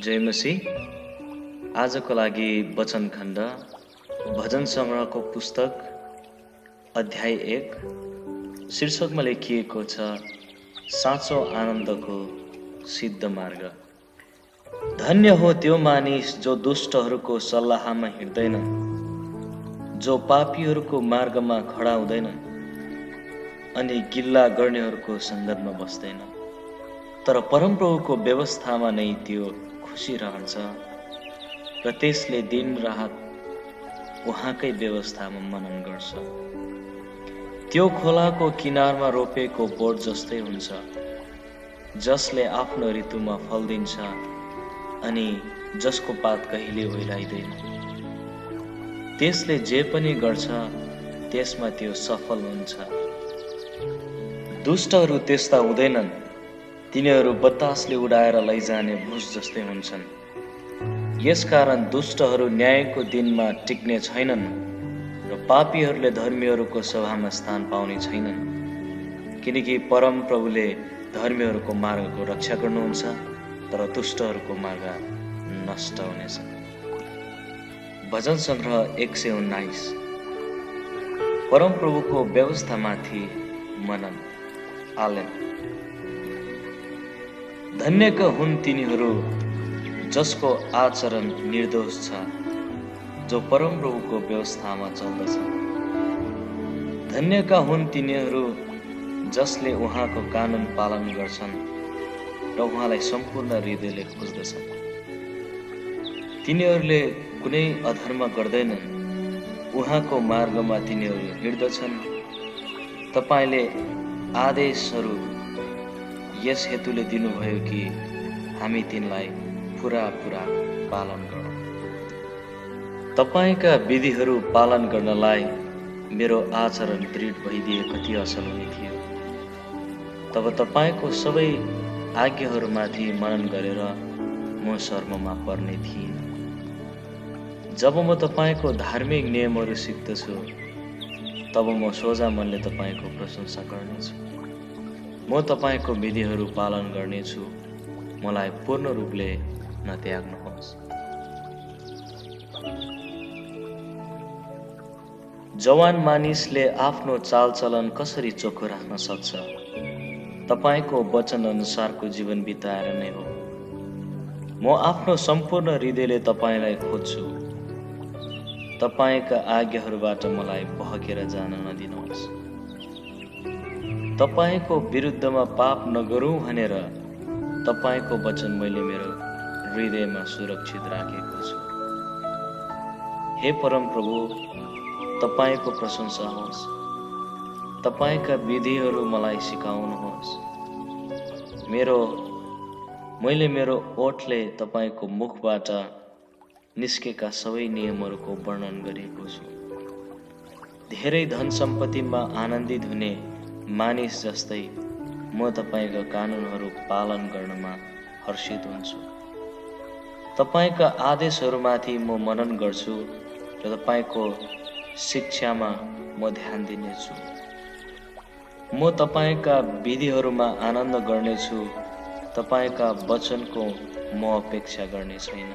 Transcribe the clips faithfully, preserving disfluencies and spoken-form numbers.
जय मसीह। आजको लागि वचन खण्ड भजन सङ्ग्रहको पुस्तक अध्याय एक शीर्षकमा लेखिएको छ साँचो आनन्दको सिद्ध मार्ग। धन्य हो त्यो मानिस जो दुष्टहरूको सल्लाहमा हिँड्दैन, जो पापीहरूको मार्गमा खडा हुँदैन अनि गिल्ला गर्नेहरूको सङ्गतमा बस्दैन, तर परमप्रभुको व्यवस्थामा नै त्यो खुसी रहन्छ र त्यसले दिन रात उहाँकै व्यवस्थामा मनन गर्छ। त्यो खोलाको किनारमा रोपेको बोट जस्तै हुन्छ, जसले आफ्नो ऋतुमा फल दिन्छ अनि जसको पात कहिले ओइलाइँदैन। त्यसले जे पनि गर्छ त्यसमा त्यो सफल हुन्छ। दुष्टहरू त्यस्ता हुँदैनन्, तिनीहरू बतासले उडाएर लैजाने भुस जस्तै हुन्छन्। यसकारण दुष्टहरू न्यायको दिनमा टिक्ने छैनन् र पापीहरूले धर्मीहरूको सभामा स्थान पाउने छैनन्, किनकि परम प्रभुले धर्मीहरूको मार्गको रक्षा गर्नुहुन्छ तर दुष्टहरूको मार्ग नष्ट हुनेछ। भजन सङ्ग्रह एक सय उन्नाइस। परम प्रभुको व्यवस्थामाथि मनन। आलेन। धन्यका हुन् तिनीहरू जसको आचरण निर्दोष छ, जो परम प्रभुको व्यवस्थामा चल्दछ। धन्यका हुन् तिनीहरू जसले उहाँको कानुन पालन गर्छन् र उहाँलाई सम्पूर्ण हृदयले खोज्दछन्। तिनीहरूले कुनै अधर्म गर्दैनन्, उहाँको मार्गमा तिनीहरू हिँड्दछन्। तपाईँले आदेशहरू यस हेतुले दिनुभयो कि हामी तिनलाई पुरा पुरा पालन गरौँ। तपाईँका विधिहरू पालन गर्नलाई मेरो आचरण दृढ भइदिए कति असल हुने थियो। तब तपाईँको सबै आज्ञाहरूमाथि मनन गरेर म शर्ममा पर्ने थिइनँ। जब म तपाईँको धार्मिक नियमहरू सिक्दछु, तब म सोझा मनले तपाईँको प्रशंसा गर्नेछु। म तपाईँको विधिहरू पालन गर्नेछु, मलाई पूर्ण रूपले नत्याग्नुहोस्। जवान मानिसले आफ्नो चालचलन कसरी चोखो राख्न सक्छ? तपाईँको वचन अनुसारको जीवन बिताएर नै हो। म आफ्नो सम्पूर्ण हृदयले तपाईँलाई खोज्छु। तपाईँका आज्ञाहरूबाट मलाई बहकेर जान नदिनुहोस्। तपाईँको विरुद्धमा पाप नगरौँ भनेर तपाईँको वचन मैले मेरो हृदयमा सुरक्षित राखेको छु। हे परम प्रभु, तपाईँको प्रशंसा होस्। तपाईँका विधिहरू मलाई सिकाउनुहोस्। मेरो मैले मेरो ओठले तपाईँको मुखबाट निस्केका सबै नियमहरूको वर्णन गरेको छु। धेरै धन सम्पत्तिमा आनन्दित हुने मानिस जस्तै म तपाईँका कानुनहरू पालन गर्नमा हर्षित हुन्छु। तपाईँका आदेशहरूमाथि म मनन गर्छु र तपाईँको शिक्षामा म ध्यान दिनेछु। म तपाईँका विधिहरूमा आनन्द गर्नेछु, तपाईँका वचनको म अपेक्षा गर्ने छैन।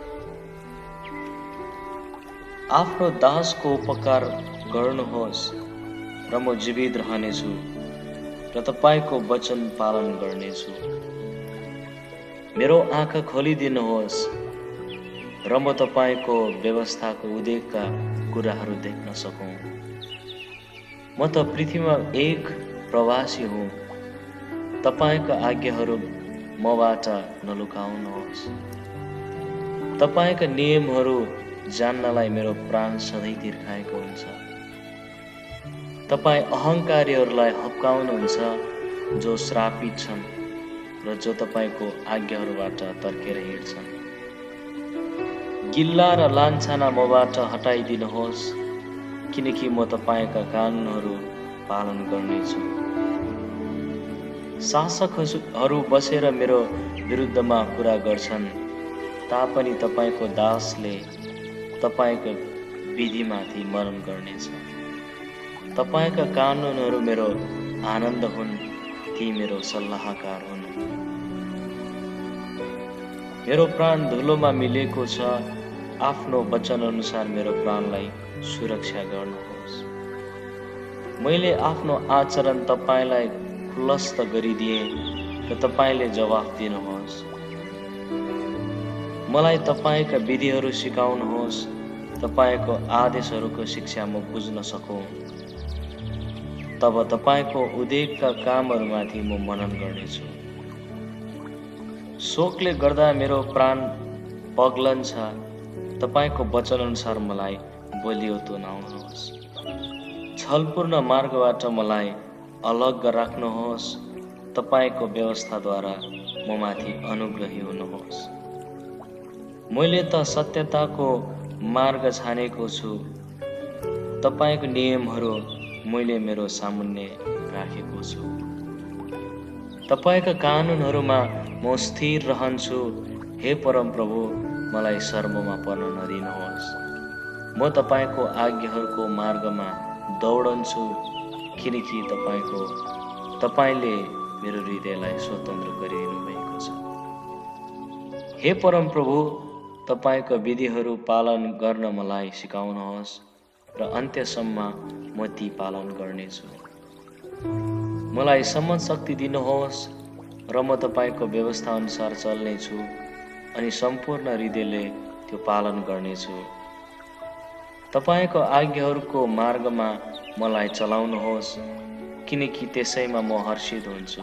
आफ्नो दासको उपकार गर्नुहोस् र म जीवित रहनेछु र तपाईँको वचन पालन गर्नेछु। मेरो आँखा खोलिदिनुहोस् र म तपाईँको व्यवस्थाको उदेकका कुराहरू देख्न सकौँ। म त पृथ्वीमा एक प्रवासी हुँ। तपाईँका आज्ञाहरू मबाट नलुकाउनुहोस्। तपाईँका नियमहरू जान्नलाई मेरो प्राण सधैँ तिर्खाएको हुन्छ। तपाईँ अहङ्कारीहरूलाई हप्काउनुहुन्छ, जो श्रापित छन् र जो तपाईँको आज्ञाहरूबाट तर्केर हिँड्छन्। गिल्ला र लान्छना मबाट हटाइदिनुहोस्, किनकि म तपाईँका कानुनहरू पालन गर्नेछु। शासकहरू बसेर मेरो विरुद्धमा कुरा गर्छन्, तापनि तपाईँको दासले तपाईँको विधिमाथि मनन गर्नेछ। तपाईँका कानुनहरू मेरो आनन्द हुन्, ती मेरो सल्लाहकार हुन्। मेरो प्राण धुलोमा मिलेको छ, आफ्नो वचन अनुसार मेरो प्राणलाई सुरक्षा गर्नुहोस्। मैले आफ्नो आचरण तपाईलाई खुलस्त गरिदिएँ र तपाईले जवाफ दिनुहोस्। मलाई तपाईका विधिहरू सिकाउनुहोस्, तपाईको आदेशहरूको शिक्षा म बुझ्न सकौँ। तब तपाईको उद्योगका कामहरूमाथि म मनन गर्नेछु। शोकले गर्दा मेरो प्राण पग्लन्छ, तपाईको वचन अनुसार मलाई बलियो तुल्याउनुहोस्। छलपूर्ण मार्गबाट मलाई अलग राख्नुहोस्, तपाईको व्यवस्थाद्वारा म माथि अनुग्रही हुनुहोस्। मैले त सत्यताको मार्ग छानेको छु, तपाईको नियमहरू मैले मेरो सामुन्ने राखेको छु। तपाईका कानुनहरूमा म स्थिर रहन्छु। हे परमप्रभु, मलाई शर्ममा पर्न नदिनुहोस्। म तपाईको आज्ञाहरूको मार्गमा दौडन्छु, किनकि तपाईको तपाईले मेरो हृदयलाई स्वतन्त्र गरिदिनु भएको छ। हे परमप्रभु, तपाईको विधिहरू पालन गर्न मलाई सिकाउनुहोस् र अन्त्यसम्म म ती पालन गर्नेछु। मलाई समझ शक्ति दिनुहोस् र म तपाईको व्यवस्था अनुसार चल्नेछु अनि सम्पूर्ण हृदयले त्यो पालन गर्नेछु। तपाईको आज्ञाहरूको मार्गमा मलाई चलाउनुहोस्, किनकि त्यसैमा म हर्षित हुन्छु।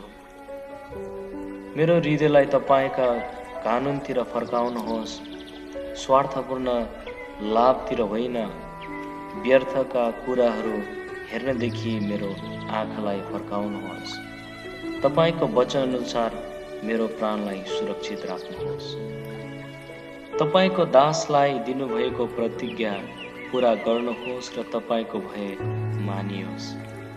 मेरो हृदयलाई तपाईका कानुनतिर फर्काउनुहोस्, स्वार्थपूर्ण लाभतिर होइन, व्यर्थका कुराहरू हेर्नदेखि मेरो आँखालाई फर्काउनुहोस्। तपाईको वचन अनुसार मेरो प्राणलाई सुरक्षित राख्नुहोस्। तपाईको दासलाई दिनुभएको प्रतिज्ञा पूरा गर्नुहोस् र तपाईको भय मानियोस्।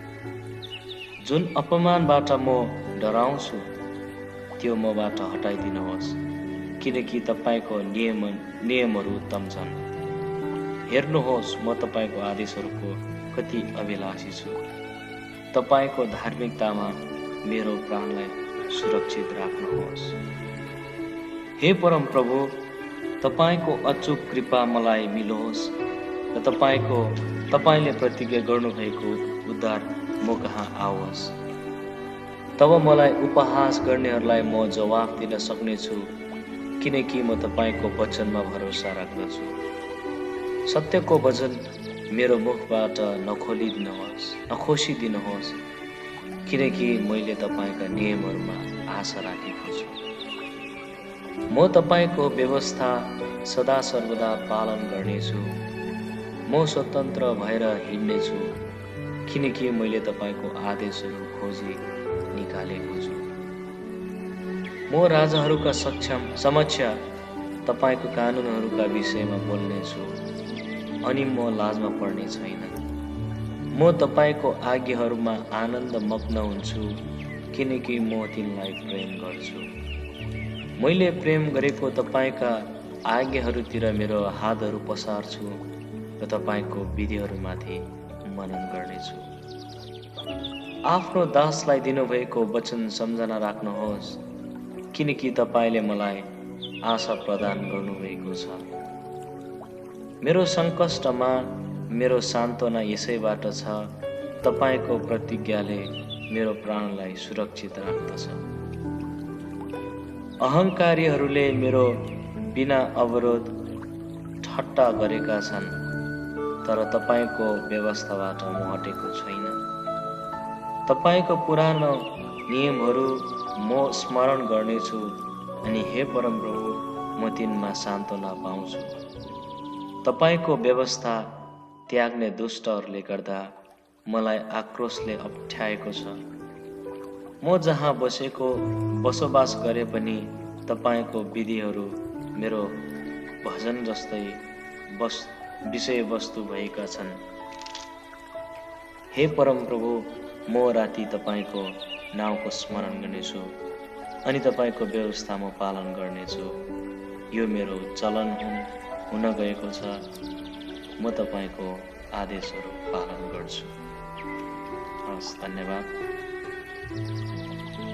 जुन अपमानबाट म डराउँछु त्यो मबाट हटाइदिनुहोस्, किनकि तपाईको नियम नियमहरू उत्तम छन्। हेर्नुहोस्, म तपाईको आदेशहरूको कति अभिलाषी छु। तपाईको धार्मिकतामा मेरो प्राणलाई सुरक्षित राख्नुहोस्। हे परम प्रभु, तपाईको अचूक कृपा मलाई मिलोस् र तपाईको तपाईले प्रतिज्ञा गर्नुभएको उद्धार म कहाँ आओस्। तब मलाई उपहास गर्नेहरूलाई म जवाफ दिन सक्नेछु, किनकि म तपाईको वचनमा भरोसा राख्दछु। सत्यको वचन मेरो मुखबाट नखोलिदिनुहोस् नखोसिदिनुहोस्, किनकि मैले तपाईका नियमहरूमा आशा राखेको छु। म तपाईको व्यवस्था सदा सर्वदा पालन गर्नेछु। म स्वतन्त्र भएर हिँड्नेछु, किनकि मैले तपाईको आदेशहरू खोजी निकालेको छु। म राजाहरूका सक्षम समक्ष तपाईको कानुनहरूका विषयमा बोल्नेछु, अनि म लाजमा पर्ने छैन। म तपाईको आज्ञाहरूमा आनन्द मग्न हुन्छु, किनकि म तिनलाई प्रेम गर्छु। मैले प्रेम गरेको तपाईका आज्ञाहरूतिर मेरो हातहरू पसार्छु र तपाईको विधिहरूमाथि मनन गर्नेछु। आफ्नो दासलाई दिनुभएको वचन सम्झना राख्नुहोस्, किनकि तपाईले मलाई आशा प्रदान गर्नुभएको छ। मेरो सङ्कष्टमा मेरो सान्त्वना यसैबाट छ, तपाईको प्रतिज्ञाले मेरो प्राणलाई सुरक्षित राख्दछ। अहङ्कारीहरूले मेरो बिना अवरोध ठट्टा गरेका छन्, तर तपाईको व्यवस्थाबाट म हटेको छैन। तपाईको पुरानो नियमहरू म स्मरण गर्नेछु, अनि हे परमप्रभु, म तिनमा सान्त्वना पाउँछु। तपाईको व्यवस्था त्याग्ने दुष्टहरूले गर्दा मलाई आक्रोशले अप्ठ्याएको छ। म जहाँ बसेको बसोबास गरे पनि तपाईको विधिहरू मेरो भजन जस्तै बस विषयवस्तु भएका छन्। हे परमप्रभु, म राति तपाईको नाउँको स्मरण गर्नेछु, अनि तपाईको व्यवस्था म पालन गर्नेछु। यो मेरो चलन हुन हुन गएको छ। म तपाईको आदेशहरू पालन गर्छु। हस्, धन्यवाद।